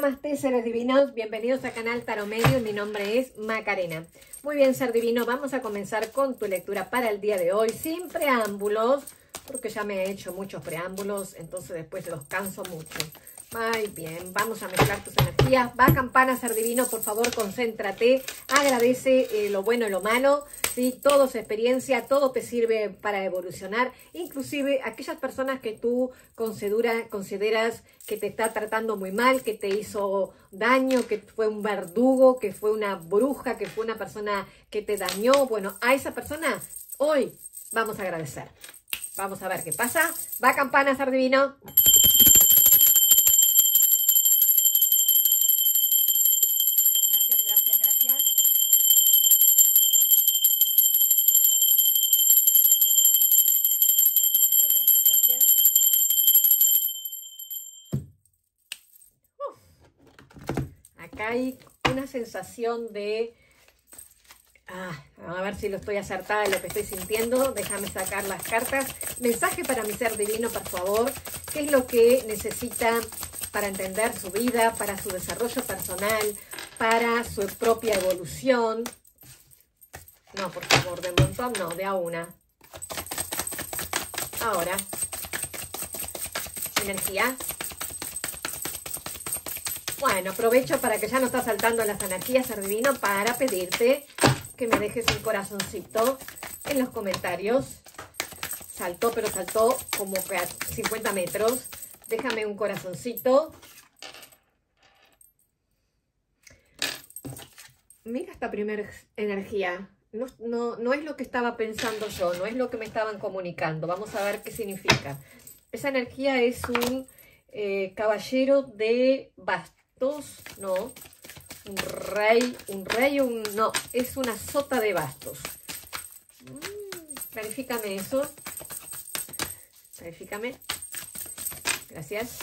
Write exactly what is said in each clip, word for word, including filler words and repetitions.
Namaste, seres divinos, bienvenidos a Canal Tarot Medio, mi nombre es Macarena. Muy bien, ser divino, vamos a comenzar con tu lectura para el día de hoy, sin preámbulos, porque ya me he hecho muchos preámbulos, entonces después los canso mucho. Muy bien, vamos a mezclar tus energías. Va campana, ser divino, por favor, concéntrate, agradece eh, lo bueno y lo malo, ¿sí? Todo es experiencia, todo te sirve para evolucionar, inclusive aquellas personas que tú considera, consideras que te está tratando muy mal, que te hizo daño, que fue un verdugo, que fue una bruja, que fue una persona que te dañó. Bueno, a esa persona hoy vamos a agradecer. Vamos a ver qué pasa. Va campana, ser divino. Hay una sensación de, ah, a ver si lo estoy acertada de lo que estoy sintiendo. Déjame sacar las cartas. Mensaje para mi ser divino, por favor. ¿Qué es lo que necesita para entender su vida, para su desarrollo personal, para su propia evolución? No, por favor, de montón no, de a una. Ahora, energía. Bueno, aprovecho para que ya no está saltando las energías, ser divino, para pedirte que me dejes un corazoncito en los comentarios. Saltó, pero saltó como que a cincuenta metros. Déjame un corazoncito. Mira esta primera energía. No, no, no es lo que estaba pensando yo, no es lo que me estaban comunicando. Vamos a ver qué significa. Esa energía es un eh, caballero de bastos. No, un rey, un rey, un, no, es una sota de bastos. Mm, clarifícame eso. Clarifícame. Gracias.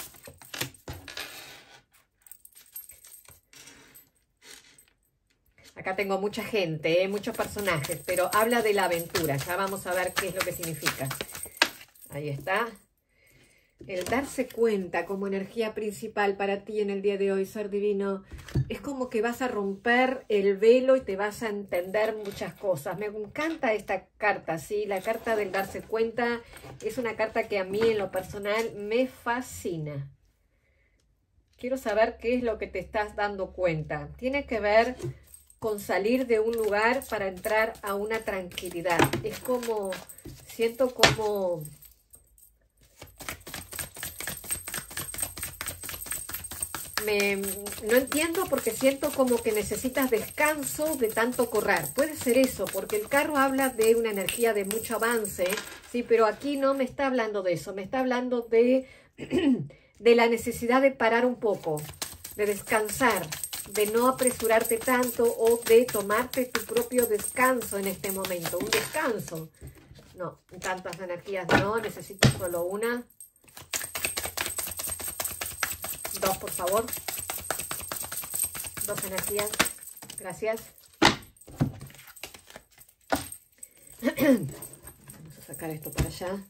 Acá tengo mucha gente, ¿eh? Muchos personajes, pero habla de la aventura. Ya vamos a ver qué es lo que significa. Ahí está. El darse cuenta como energía principal para ti en el día de hoy, ser divino, es como que vas a romper el velo y te vas a entender muchas cosas. Me encanta esta carta, ¿sí? La carta del darse cuenta es una carta que a mí en lo personal me fascina. Quiero saber qué es lo que te estás dando cuenta. Tiene que ver con salir de un lugar para entrar a una tranquilidad. Es como, siento como... Me, no entiendo porque siento como que necesitas descanso de tanto correr. Puede ser eso, porque el carro habla de una energía de mucho avance, sí, pero aquí no me está hablando de eso, me está hablando de, de la necesidad de parar un poco, de descansar, de no apresurarte tanto o de tomarte tu propio descanso en este momento. Un descanso. No, tantas energías no, necesito solo una. Dos, por favor. Dos energías. Gracias. Vamos a sacar esto para allá.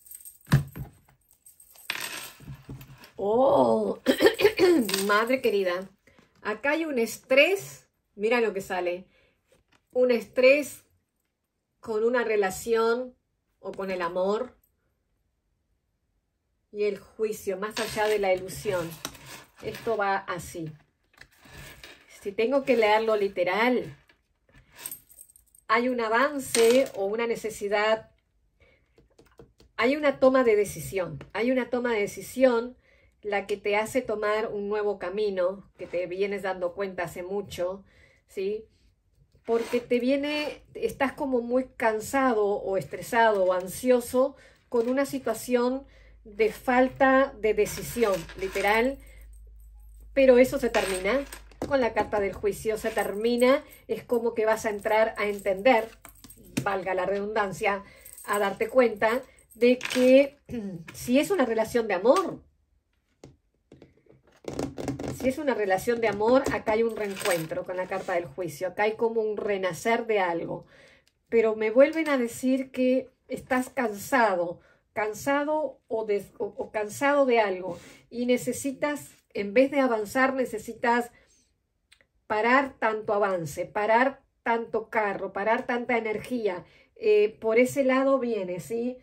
Oh, madre querida. Acá hay un estrés. Mira lo que sale. Un estrés con una relación o con el amor. Y el juicio, más allá de la ilusión. Esto va así. Si tengo que leerlo literal, hay un avance o una necesidad, hay una toma de decisión. Hay una toma de decisión la que te hace tomar un nuevo camino, que te vienes dando cuenta hace mucho, ¿sí? Porque te viene, estás como muy cansado o estresado o ansioso con una situación de falta de decisión, literal. Pero eso se termina con la carta del juicio, se termina, es como que vas a entrar a entender, valga la redundancia, a darte cuenta de que si es una relación de amor, si es una relación de amor, acá hay un reencuentro con la carta del juicio, acá hay como un renacer de algo, pero me vuelven a decir que estás cansado, cansado o, de, o, o cansado de algo y necesitas en vez de avanzar necesitas parar tanto avance, parar tanto carro, parar tanta energía. Eh, por ese lado viene, ¿sí?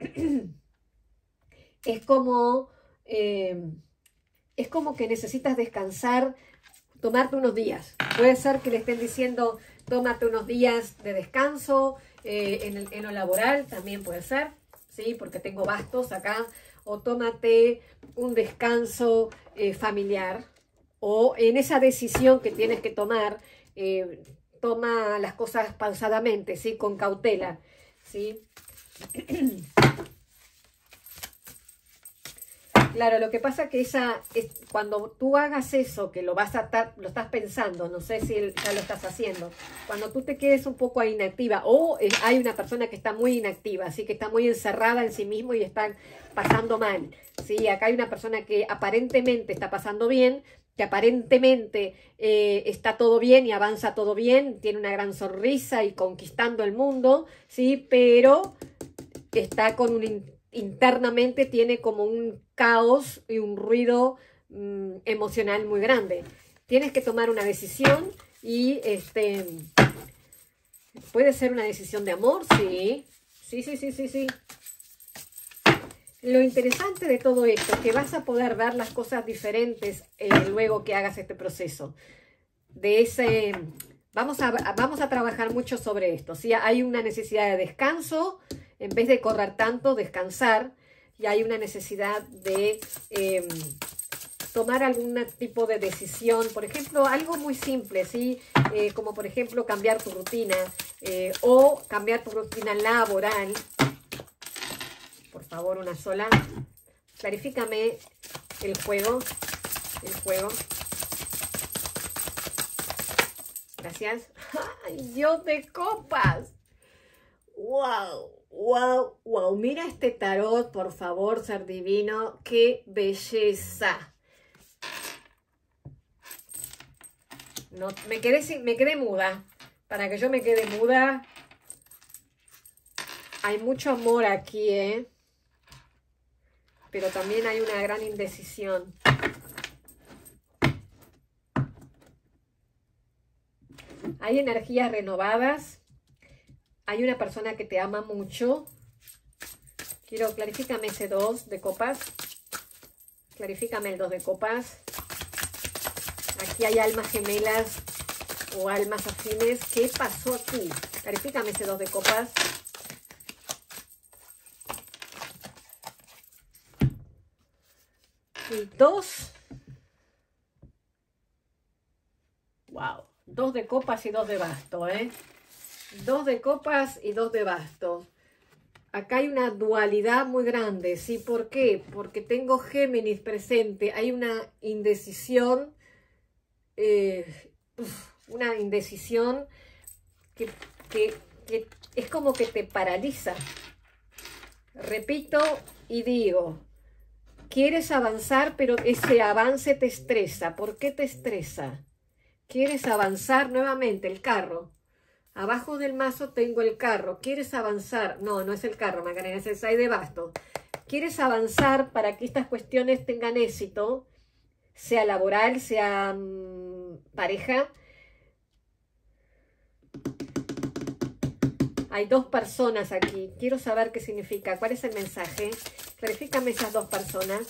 Es como, eh, es como que necesitas descansar, tomarte unos días. Puede ser que le estén diciendo, tómate unos días de descanso, eh, en, el, en lo laboral también puede ser, ¿sí? Porque tengo bastos acá. O tómate un descanso eh, familiar. O en esa decisión que tienes que tomar, eh, toma las cosas pausadamente, ¿sí? Con cautela, ¿sí? Claro, lo que pasa que esa es, cuando tú hagas eso, que lo vas a estar, lo estás pensando, no sé si ya lo estás haciendo, cuando tú te quedes un poco inactiva, o eh, hay una persona que está muy inactiva, así que está muy encerrada en sí mismo y está pasando mal, ¿sí? Acá hay una persona que aparentemente está pasando bien, que aparentemente eh, está todo bien y avanza todo bien, tiene una gran sonrisa y conquistando el mundo, ¿sí? Pero está con un... internamente tiene como un caos y un ruido mmm, emocional muy grande. Tienes que tomar una decisión y este puede ser una decisión de amor, sí. Sí, sí, sí, sí, sí. Lo interesante de todo esto es que vas a poder ver las cosas diferentes eh, luego que hagas este proceso. De ese, vamos a, vamos a trabajar mucho sobre esto, ¿sí? Hay una necesidad de descanso. En vez de correr tanto, descansar, y hay una necesidad de eh, tomar algún tipo de decisión, por ejemplo, algo muy simple, ¿sí? Eh, como por ejemplo cambiar tu rutina eh, o cambiar tu rutina laboral. Por favor, una sola. Clarifícame el juego, el juego. Gracias. ¡Ay, Dios de copas! ¡Wow! ¡Wow! ¡Wow! Mira este tarot, por favor, ser divino. ¡Qué belleza! No, me, quedé sin, me quedé muda. Para que yo me quede muda, hay mucho amor aquí, ¿eh? Pero también hay una gran indecisión. Hay energías renovadas. Hay una persona que te ama mucho. Quiero, clarifícame ese dos de copas. Clarifícame el dos de copas. Aquí hay almas gemelas o almas afines. ¿Qué pasó aquí? Clarifícame ese dos de copas. Y dos. Wow. Dos de copas y dos de basto, ¿eh? Dos de copas y dos de bastos. Acá hay una dualidad muy grande, ¿sí? ¿Por qué? Porque tengo Géminis presente. Hay una indecisión, eh, una indecisión que, que, que es como que te paraliza. Repito y digo, quieres avanzar, pero ese avance te estresa. ¿Por qué te estresa? Quieres avanzar nuevamente, el carro. Abajo del mazo tengo el carro. ¿Quieres avanzar? No, no es el carro, Macarena, es el seis de bastos. ¿Quieres avanzar para que estas cuestiones tengan éxito? Sea laboral, sea mmm, pareja. Hay dos personas aquí. Quiero saber qué significa. ¿Cuál es el mensaje? Clarifícame esas dos personas.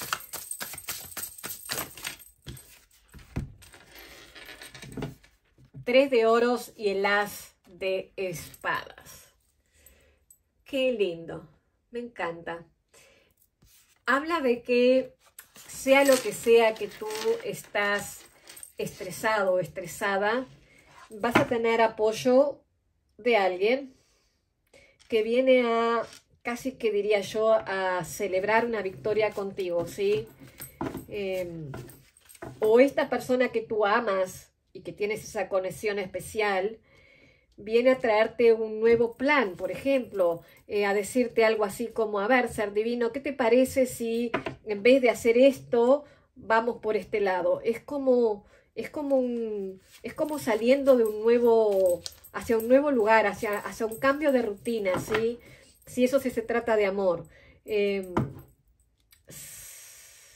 Tres de oros y el as de espadas. Qué lindo, me encanta. Habla de que sea lo que sea que tú estás estresado o estresada, vas a tener apoyo de alguien que viene a, casi que diría yo, a celebrar una victoria contigo, ¿sí? Eh, o esta persona que tú amas y que tienes esa conexión especial, viene a traerte un nuevo plan, por ejemplo, eh, a decirte algo así como, a ver, ser divino, ¿qué te parece si en vez de hacer esto, vamos por este lado? Es como, es como, un, es como saliendo de un nuevo, hacia un nuevo lugar, hacia, hacia un cambio de rutina, ¿sí? Si eso sí se trata de amor. Eh,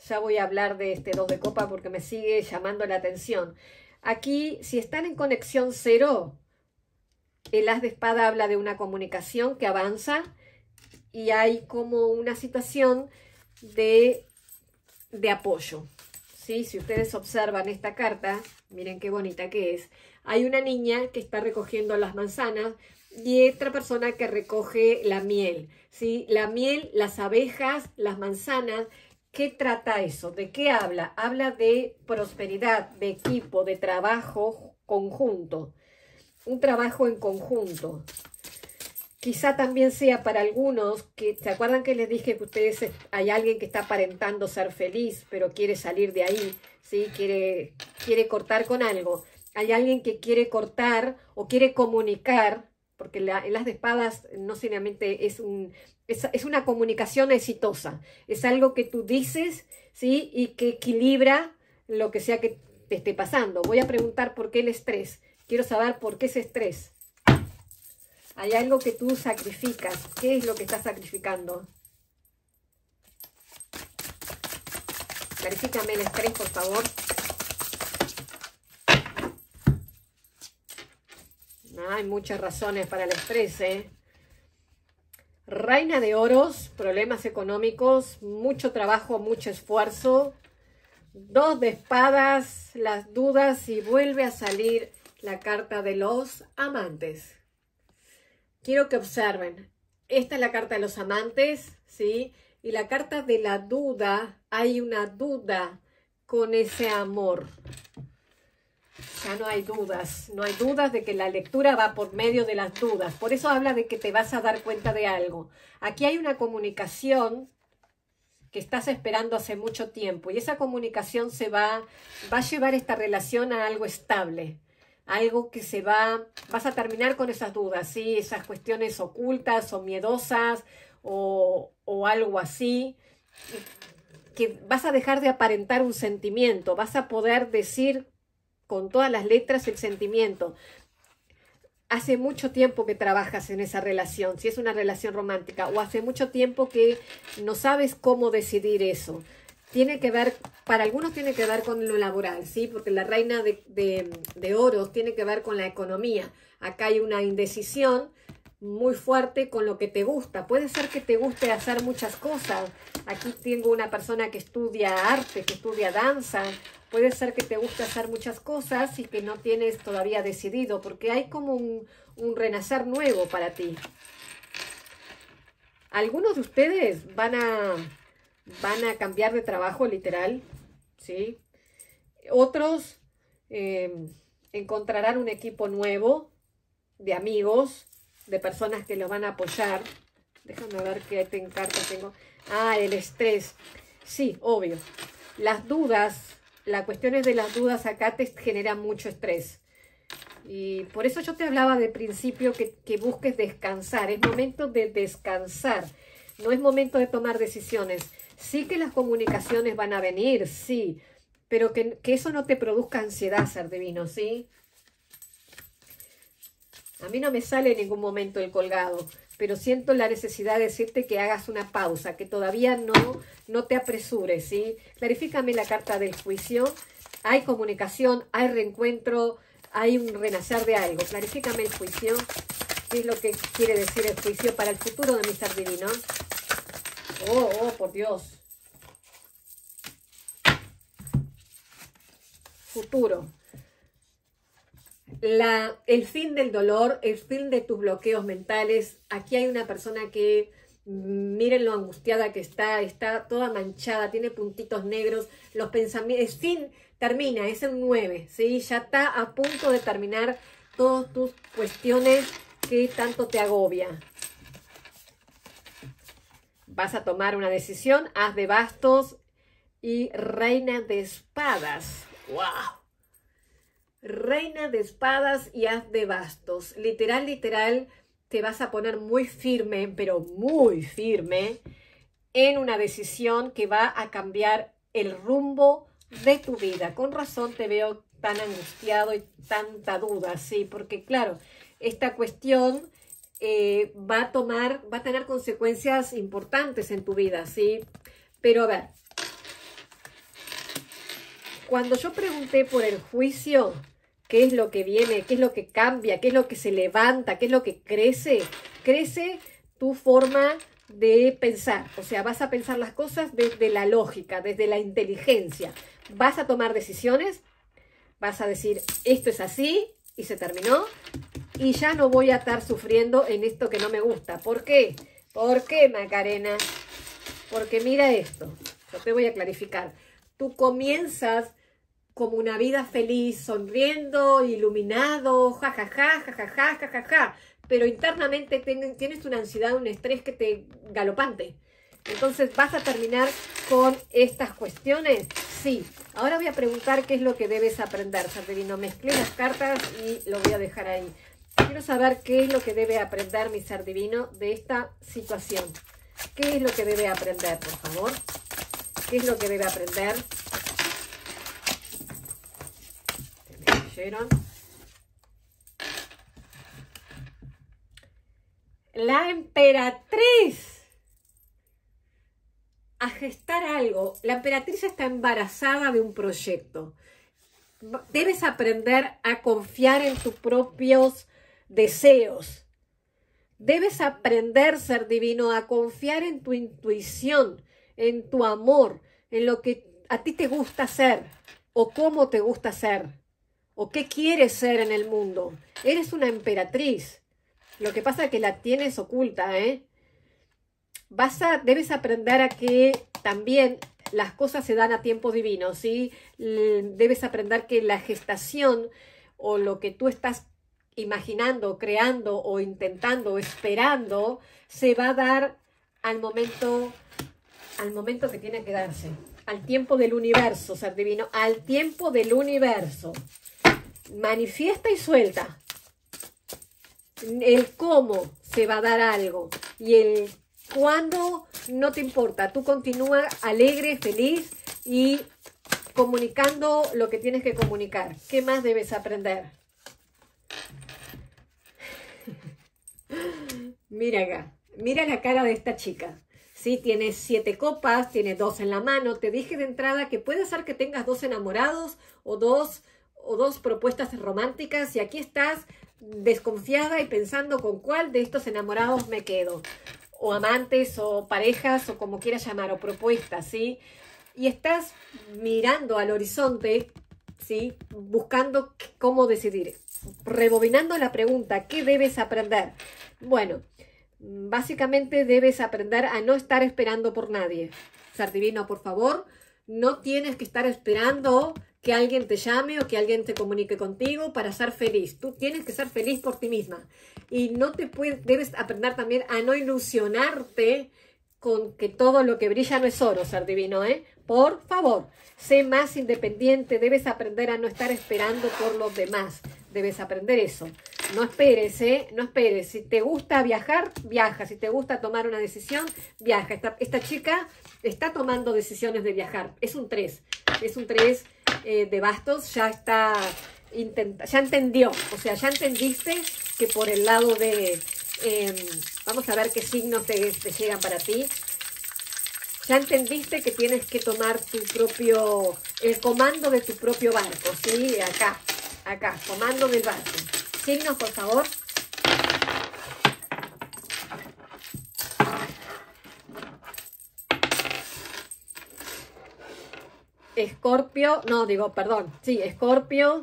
ya voy a hablar de este dos de copa porque me sigue llamando la atención. Aquí, si están en conexión cero, el as de espada habla de una comunicación que avanza y hay como una situación de, de apoyo. ¿Sí? Si ustedes observan esta carta, miren qué bonita que es. Hay una niña que está recogiendo las manzanas y otra persona que recoge la miel. ¿Sí? La miel, las abejas, las manzanas. ¿Qué trata eso? ¿De qué habla? Habla de prosperidad, de equipo, de trabajo conjunto. Un trabajo en conjunto. Quizá también sea para algunos, que ¿se acuerdan que les dije que ustedes, hay alguien que está aparentando ser feliz, pero quiere salir de ahí, ¿sí? Quiere, quiere cortar con algo. Hay alguien que quiere cortar o quiere comunicar, porque la, en las de espadas no solamente es, un, es, es una comunicación exitosa, es algo que tú dices, ¿sí? Y que equilibra lo que sea que te esté pasando. Voy a preguntar por qué el estrés. Quiero saber por qué ese estrés. Hay algo que tú sacrificas. ¿Qué es lo que estás sacrificando? Clarifícame el estrés, por favor. No, hay muchas razones para el estrés, ¿eh? Reina de oros, problemas económicos, mucho trabajo, mucho esfuerzo. Dos de espadas, las dudas y vuelve a salir la carta de los amantes. Quiero que observen, esta es la carta de los amantes, ¿sí? Y la carta de la duda, hay una duda con ese amor. Ya no hay dudas, no hay dudas de que la lectura va por medio de las dudas. Por eso habla de que te vas a dar cuenta de algo. Aquí hay una comunicación que estás esperando hace mucho tiempo y esa comunicación se va, va a llevar esta relación a algo estable. Algo que se va, vas a terminar con esas dudas, ¿sí? Esas cuestiones ocultas o miedosas o, o algo así, que vas a dejar de aparentar un sentimiento, vas a poder decir con todas las letras el sentimiento. Hace mucho tiempo que trabajas en esa relación, si es una relación romántica, o hace mucho tiempo que no sabes cómo decidir eso. Tiene que ver, para algunos tiene que ver con lo laboral, ¿sí? Porque la reina de, de, de oros tiene que ver con la economía. Acá hay una indecisión muy fuerte con lo que te gusta. Puede ser que te guste hacer muchas cosas. Aquí tengo una persona que estudia arte, que estudia danza. Puede ser que te guste hacer muchas cosas y que no tienes todavía decidido, porque hay como un, un renacer nuevo para ti. Algunos de ustedes van a... van a cambiar de trabajo literal, ¿sí? Otros eh, encontrarán un equipo nuevo de amigos, de personas que los van a apoyar. Déjame ver qué en cartas tengo. Ah, el estrés. Sí, obvio. Las dudas, las cuestiones de las dudas acá te generan mucho estrés. Y por eso yo te hablaba de principio que, que busques descansar. Es momento de descansar. No es momento de tomar decisiones. Sí que las comunicaciones van a venir, sí, pero que, que eso no te produzca ansiedad, ser divino, ¿sí? A mí no me sale en ningún momento el colgado, pero siento la necesidad de decirte que hagas una pausa, que todavía no, no te apresures, ¿sí? Clarifícame la carta del juicio. Hay comunicación, hay reencuentro, hay un renacer de algo. Clarifícame el juicio. ¿Qué es lo que quiere decir el juicio para el futuro de mi ser divino? Oh, oh, por Dios. Futuro. La, el fin del dolor, el fin de tus bloqueos mentales. Aquí hay una persona que, miren lo angustiada que está, está toda manchada, tiene puntitos negros, los pensamientos, el fin termina, es el nueve, ¿sí? Ya está a punto de terminar todas tus cuestiones que tanto te agobia. Vas a tomar una decisión, as de bastos y reina de espadas. ¡Wow! Reina de espadas y as de bastos. Literal, literal, te vas a poner muy firme, pero muy firme, en una decisión que va a cambiar el rumbo de tu vida. Con razón te veo tan angustiado y tanta duda, ¿sí? Porque claro, esta cuestión eh, va a tomar, va a tener consecuencias importantes en tu vida, ¿sí? Pero a ver, cuando yo pregunté por el juicio, qué es lo que viene, qué es lo que cambia, qué es lo que se levanta, qué es lo que crece, crece tu forma de pensar. O sea, vas a pensar las cosas desde la lógica, desde la inteligencia. Vas a tomar decisiones, vas a decir, esto es así y se terminó. Y ya no voy a estar sufriendo en esto que no me gusta. ¿Por qué? ¿Por qué, Macarena? Porque mira esto, yo te voy a clarificar. Tú comienzas como una vida feliz, sonriendo, iluminado, jajaja, jajaja, jajaja, pero internamente ten, tienes una ansiedad, un estrés que te galopante. Entonces, ¿vas a terminar con estas cuestiones? Sí. Ahora voy a preguntar qué es lo que debes aprender, Ser Divino. Mezclé las cartas y lo voy a dejar ahí. Quiero saber qué es lo que debe aprender mi Ser Divino de esta situación. ¿Qué es lo que debe aprender, por favor? ¿Qué es lo que debe aprender? ¿Me leyeron? La emperatriz. A gestar algo. La emperatriz está embarazada de un proyecto. Debes aprender a confiar en tus propios deseos. Debes aprender, Ser Divino, a confiar en tu intuición, en tu amor, en lo que a ti te gusta hacer, o cómo te gusta ser, o qué quieres ser en el mundo. Eres una emperatriz. Lo que pasa es que la tienes oculta, ¿eh? Vas a, debes aprender a que también las cosas se dan a tiempo divino, ¿sí? Debes aprender que la gestación o lo que tú estás imaginando, creando o intentando o esperando se va a dar al momento, al momento que tiene que darse, al tiempo del universo, Ser Divino, al tiempo del universo. Manifiesta y suelta. El cómo se va a dar algo y el cuándo no te importa. Tú continúa alegre, feliz y comunicando lo que tienes que comunicar. ¿Qué más debes aprender? Mira acá, mira la cara de esta chica. Sí, tiene siete copas, tiene dos en la mano. Te dije de entrada que puede ser que tengas dos enamorados o dos, o dos propuestas románticas y aquí estás desconfiada y pensando con cuál de estos enamorados me quedo. O amantes o parejas o como quieras llamar, o propuestas, ¿sí? Y estás mirando al horizonte, ¿sí? Buscando cómo decidir. Rebobinando la pregunta, ¿qué debes aprender? Bueno, básicamente debes aprender a no estar esperando por nadie. Ser Divino, por favor, no tienes que estar esperando que alguien te llame o que alguien te comunique contigo para ser feliz. Tú tienes que ser feliz por ti misma. Y no te puedes, debes aprender también a no ilusionarte con que todo lo que brilla no es oro, Ser Divino, ¿eh? Por favor, sé más independiente. Debes aprender a no estar esperando por los demás. Debes aprender eso. No esperes, ¿eh? No esperes. Si te gusta viajar, viaja. Si te gusta tomar una decisión, viaja. Esta, esta chica está tomando decisiones de viajar. Es un tres. Es un tres eh, de bastos. Ya está, intenta, ya entendió. O sea, ya entendiste que por el lado de... Eh, vamos a ver qué signos te, te llegan para ti. Ya entendiste que tienes que tomar tu propio... el comando de tu propio barco, ¿sí? Acá, acá, comando del barco. Signos, por favor. Escorpio, no, digo, perdón. Sí, Escorpio.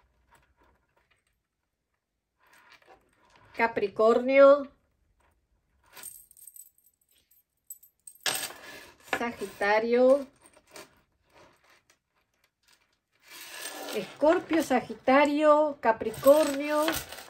Capricornio. Sagitario. Escorpio, Sagitario, Capricornio.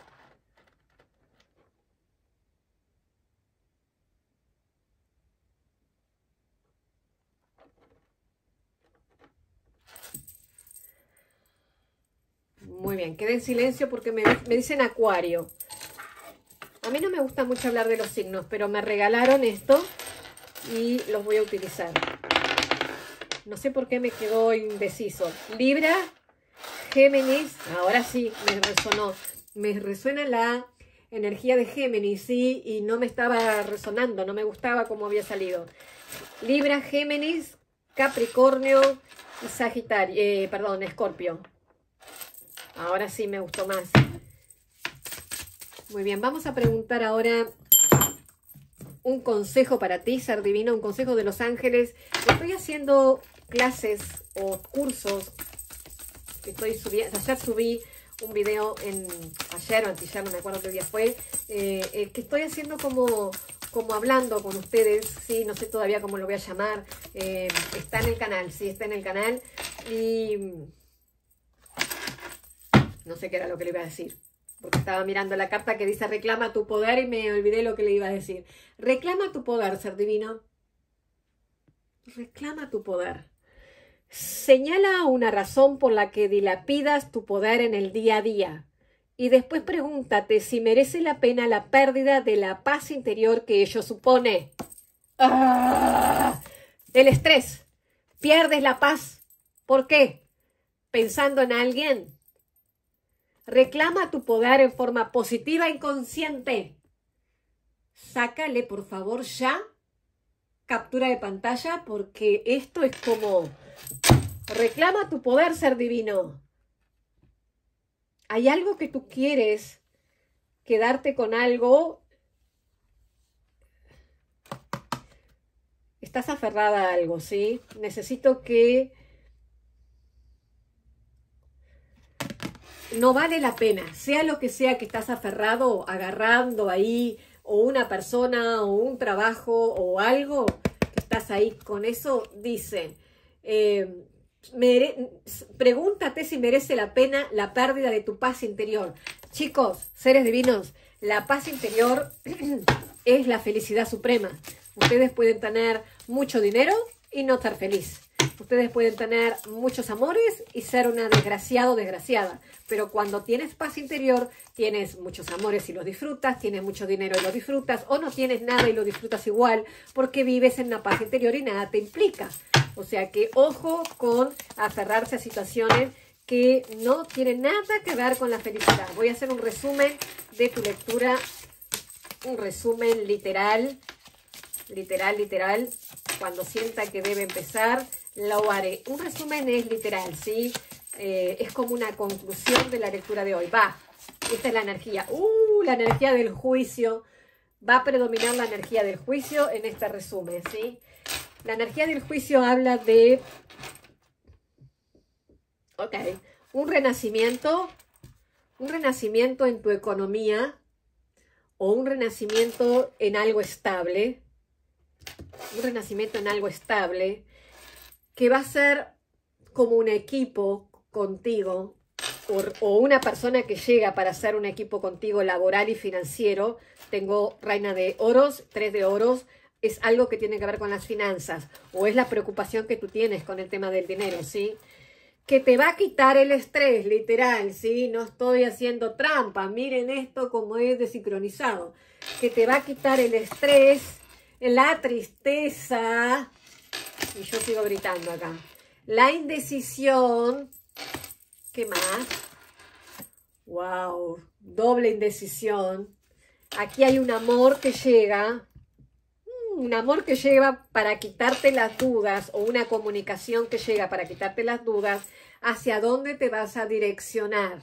Muy bien, quedé en silencio porque me, me dicen Acuario. A mí no me gusta mucho hablar de los signos, pero me regalaron esto y los voy a utilizar. No sé por qué me quedó indeciso. Libra, Géminis, ahora sí me resonó. Me resuena la energía de Géminis, sí, y no me estaba resonando, no me gustaba cómo había salido. Libra, Géminis, Capricornio Sagitario, eh, perdón, Escorpio. Ahora sí me gustó más. Muy bien, vamos a preguntar ahora un consejo para ti, ser divino, un consejo de los ángeles. Estoy haciendo clases o cursos. Estoy subiendo, ayer subí un video en, ayer o anteayer, no me acuerdo qué día fue, eh, eh, que estoy haciendo como, como hablando con ustedes, sí, no sé todavía cómo lo voy a llamar, eh, está en el canal, sí, está en el canal, y no sé qué era lo que le iba a decir, porque estaba mirando la carta que dice reclama tu poder y me olvidé lo que le iba a decir. Reclama tu poder, ser divino. Reclama tu poder. Señala una razón por la que dilapidas tu poder en el día a día y después pregúntate si merece la pena la pérdida de la paz interior que ello supone. ¡Ah! El estrés. Pierdes la paz. ¿Por qué? Pensando en alguien. Reclama tu poder en forma positiva e inconsciente. Sácale, por favor, ya captura de pantalla, porque esto es como... Reclama tu poder, ser divino. Hay algo que tú quieres, quedarte con algo. Estás aferrada a algo, ¿sí? Necesito que... No vale la pena, sea lo que sea que estás aferrado, agarrando ahí, o una persona, o un trabajo, o algo, que estás ahí con eso, dice... Eh, Mere, pregúntate si merece la pena la pérdida de tu paz interior. Chicos, seres divinos, la paz interior es la felicidad suprema. Ustedes pueden tener mucho dinero y no estar feliz. Ustedes pueden tener muchos amores y ser una desgraciado o desgraciada. Pero cuando tienes paz interior, tienes muchos amores y los disfrutas, tienes mucho dinero y lo disfrutas, o no tienes nada y lo disfrutas igual, porque vives en una paz interior y nada te implica. O sea que ojo con aferrarse a situaciones que no tienen nada que ver con la felicidad. Voy a hacer un resumen de tu lectura, un resumen literal, literal, literal. Cuando sienta que debe empezar, lo haré. Un resumen es literal, ¿sí? Eh, es como una conclusión de la lectura de hoy. Va, esta es la energía. Uh, la energía del juicio. Va a predominar la energía del juicio en este resumen, ¿sí? La energía del juicio habla de, ok, un renacimiento, un renacimiento en tu economía o un renacimiento en algo estable, un renacimiento en algo estable que va a ser como un equipo contigo o, o una persona que llega para hacer un equipo contigo laboral y financiero. Tengo reina de oros, tres de oros. Es algo que tiene que ver con las finanzas, o es la preocupación que tú tienes con el tema del dinero, ¿sí? Que te va a quitar el estrés, literal, ¿sí? No estoy haciendo trampa, miren esto como es desincronizado. Que te va a quitar el estrés, la tristeza, y yo sigo gritando acá, la indecisión, ¿qué más? Wow, doble indecisión. Aquí hay un amor que llega... Un amor que llega para quitarte las dudas, o una comunicación que llega para quitarte las dudas hacia dónde te vas a direccionar.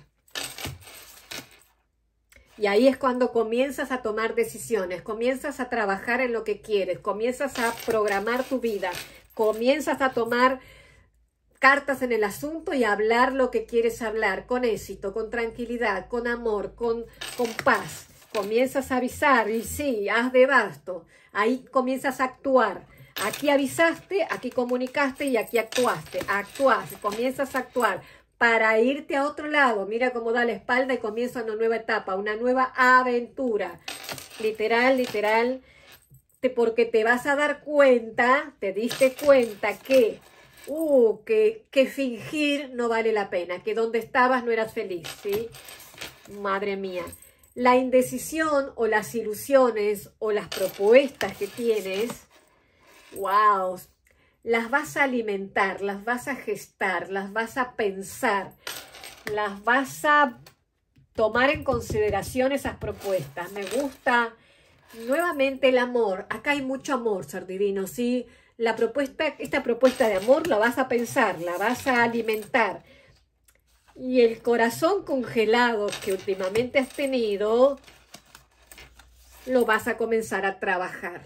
Y ahí es cuando comienzas a tomar decisiones, comienzas a trabajar en lo que quieres, comienzas a programar tu vida, comienzas a tomar cartas en el asunto y a hablar lo que quieres hablar con éxito, con tranquilidad, con amor, con, con paz. Comienzas a avisar y sí, haz de basto. Ahí comienzas a actuar. Aquí avisaste, aquí comunicaste y aquí actuaste. Actuás, comienzas a actuar para irte a otro lado. Mira cómo da la espalda y comienza una nueva etapa, una nueva aventura. Literal, literal, te, porque te vas a dar cuenta, te diste cuenta que, uh, que, que fingir no vale la pena, que donde estabas no eras feliz, ¿sí? Madre mía. La indecisión o las ilusiones o las propuestas que tienes, wow, las vas a alimentar, las vas a gestar, las vas a pensar, las vas a tomar en consideración esas propuestas. Me gusta nuevamente el amor. Acá hay mucho amor, ser divino, ¿sí? la propuesta, esta propuesta de amor la vas a pensar, la vas a alimentar. Y el corazón congelado que últimamente has tenido, lo vas a comenzar a trabajar.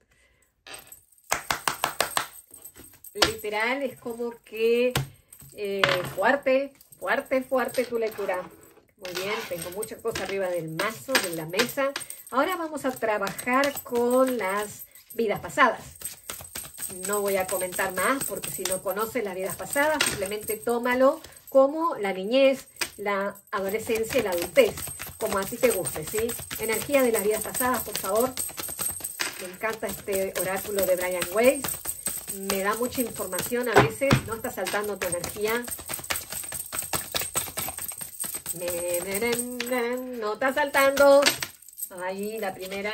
Literal, es como que eh, fuerte, fuerte, fuerte tu lectura. Muy bien, tengo muchas cosas arriba del mazo, de la mesa. Ahora vamos a trabajar con las vidas pasadas. No voy a comentar más porque si no conoces las vidas pasadas, simplemente tómalo como la niñez, la adolescencia y la adultez, como a ti te guste, ¿sí? Energía de las vidas pasadas, por favor. Me encanta este oráculo de Brian Weiss. Me da mucha información a veces, no está saltando tu energía. No está saltando. Ahí, la primera.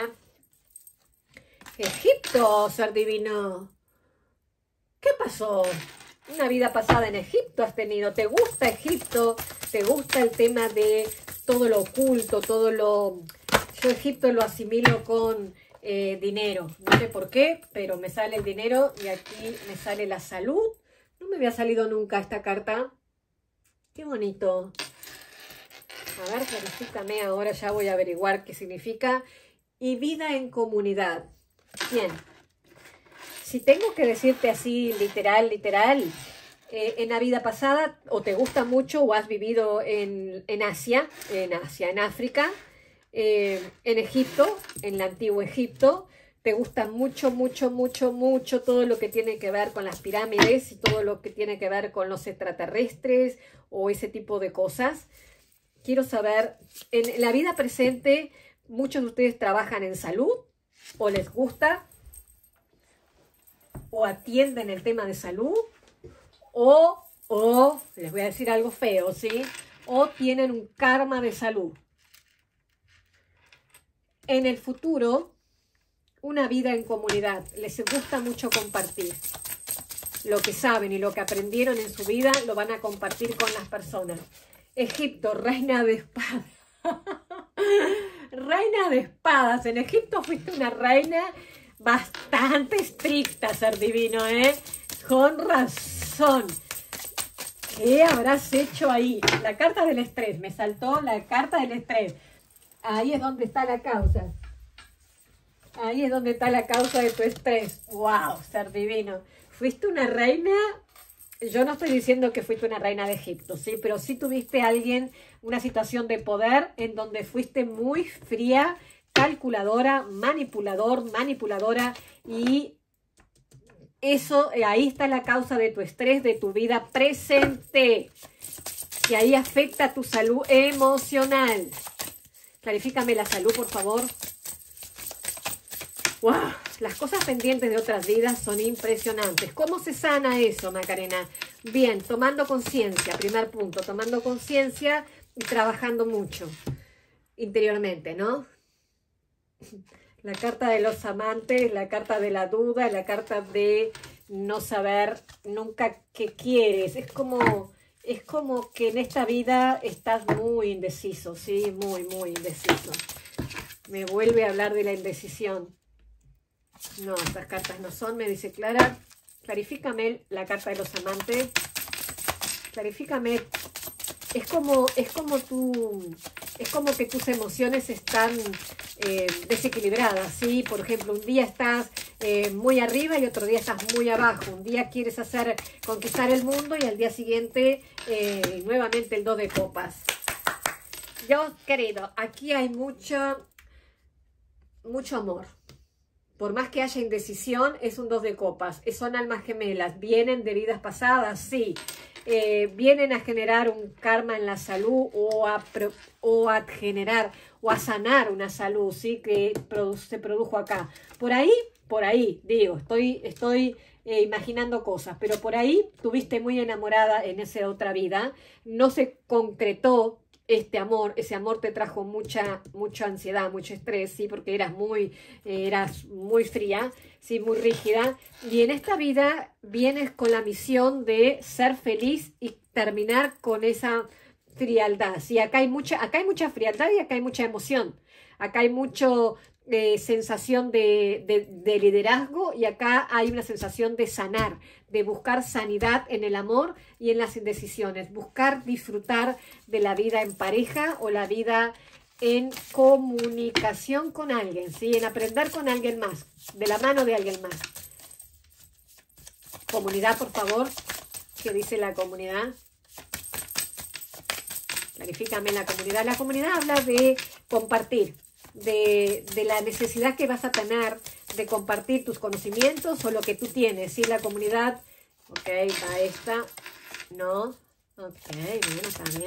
Egipto, ser divino. ¿Qué pasó? Una vida pasada en Egipto has tenido. ¿Te gusta Egipto? ¿Te gusta el tema de todo lo oculto, todo lo... Yo Egipto lo asimilo con eh, dinero. No sé por qué, pero me sale el dinero y aquí me sale la salud. No me había salido nunca esta carta. Qué bonito. A ver, clarifícame ahora, ya voy a averiguar qué significa. Y vida en comunidad. Bien. Si tengo que decirte así, literal, literal, eh, en la vida pasada, o te gusta mucho, o has vivido en, en Asia, en Asia, en África, eh, en Egipto, en el antiguo Egipto, te gusta mucho, mucho, mucho, mucho todo lo que tiene que ver con las pirámides y todo lo que tiene que ver con los extraterrestres o ese tipo de cosas. Quiero saber, en la vida presente, muchos de ustedes trabajan en salud, o les gusta, o atienden el tema de salud, o, o, les voy a decir algo feo, ¿sí? O tienen un karma de salud. En el futuro, una vida en comunidad. Les gusta mucho compartir. Lo que saben y lo que aprendieron en su vida lo van a compartir con las personas. Egipto, reina de espadas. Reina de espadas. En Egipto fuiste una reina bastante estricta, ser divino, ¿eh? Con razón. ¿Qué habrás hecho ahí? La carta del estrés. Me saltó la carta del estrés. Ahí es donde está la causa. Ahí es donde está la causa de tu estrés. ¡Wow! Ser divino. Fuiste una reina. Yo no estoy diciendo que fuiste una reina de Egipto, ¿sí? Pero sí tuviste a alguien, una situación de poder en donde fuiste muy fría, calculadora, manipulador, manipuladora, y eso, ahí está la causa de tu estrés, de tu vida presente, que ahí afecta tu salud emocional. Clarifícame la salud, por favor. ¡Wow! Las cosas pendientes de otras vidas son impresionantes. ¿Cómo se sana eso, Macarena? Bien, tomando conciencia, primer punto, tomando conciencia y trabajando mucho interiormente, ¿no? La carta de los amantes, la carta de la duda, la carta de no saber nunca qué quieres. Es como, es como que en esta vida estás muy indeciso, ¿sí? Muy, muy indeciso. Me vuelve a hablar de la indecisión. No, estas cartas no son, me dice Clara. Clarifícame la carta de los amantes. Clarifícame. Es como, es como tu, es como que tus emociones están eh, desequilibradas, ¿sí? Por ejemplo, un día estás eh, muy arriba y otro día estás muy abajo. Un día quieres hacer, conquistar el mundo y al día siguiente eh, nuevamente el dos de copas. Yo, querido, aquí hay mucho, mucho amor. Por más que haya indecisión, es un dos de copas. Son almas gemelas. Vienen de vidas pasadas, sí. Eh, vienen a generar un karma en la salud o a, o a generar o a sanar una salud, sí, que produ se produjo acá. Por ahí, por ahí, digo, estoy, estoy eh, imaginando cosas, pero por ahí tuviste muy enamorada en esa otra vida. No se concretó este amor, ese amor te trajo mucha, mucha ansiedad, mucho estrés, ¿sí? Porque eras muy, eh, eras muy fría, ¿sí? Muy rígida. Y en esta vida vienes con la misión de ser feliz y terminar con esa frialdad, ¿sí? Acá hay mucha, acá hay mucha frialdad y acá hay mucha emoción. Acá hay mucho eh, sensación de, de, de liderazgo, y acá hay una sensación de sanar, de buscar sanidad en el amor y en las indecisiones, buscar disfrutar de la vida en pareja o la vida en comunicación con alguien, ¿sí? En aprender con alguien más, de la mano de alguien más. Comunidad, por favor. ¿Qué dice la comunidad? Clarifícame la comunidad. La comunidad habla de compartir, de, de la necesidad que vas a tener de compartir tus conocimientos o lo que tú tienes, ¿sí? La comunidad, ok, va esta, no, ok, bueno, está bien.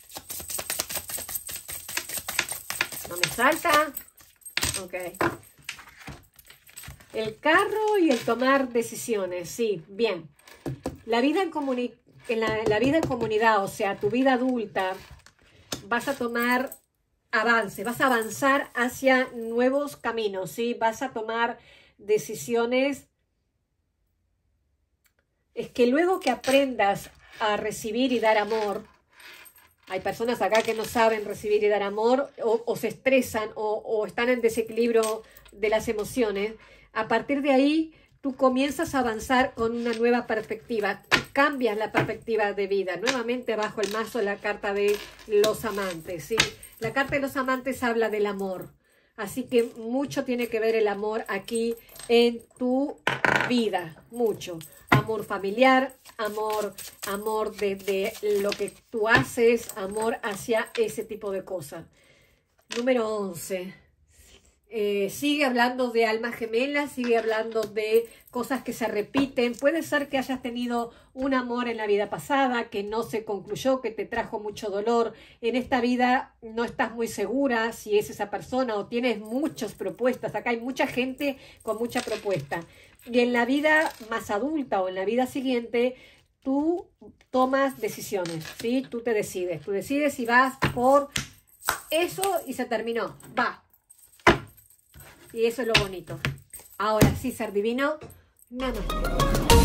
No me salta, ok. El carro y el tomar decisiones, sí, bien. La vida en, comuni en la, la vida en comunidad, o sea, tu vida adulta, vas a tomar avance, vas a avanzar hacia nuevos caminos, ¿sí? Vas a tomar decisiones. Es que luego que aprendas a recibir y dar amor, hay personas acá que no saben recibir y dar amor, o, o se estresan, o, o están en desequilibrio de las emociones. A partir de ahí, tú comienzas a avanzar con una nueva perspectiva, cambias la perspectiva de vida. Nuevamente bajo el mazo de la carta de los amantes, ¿sí? La carta de los amantes habla del amor, así que mucho tiene que ver el amor aquí en tu vida, mucho. Amor familiar, amor, amor de, de lo que tú haces, amor hacia ese tipo de cosas. Número once. Eh, sigue hablando de almas gemelas, sigue hablando de cosas que se repiten. Puede ser que hayas tenido un amor en la vida pasada que no se concluyó, que te trajo mucho dolor. En esta vida no estás muy segura si es esa persona o tienes muchas propuestas. Acá hay mucha gente con mucha propuesta. Y en la vida más adulta o en la vida siguiente, tú tomas decisiones, ¿sí? Tú te decides. Tú decides si vas por eso y se terminó. Va. Y eso es lo bonito. Ahora sí, ser divino, namaste.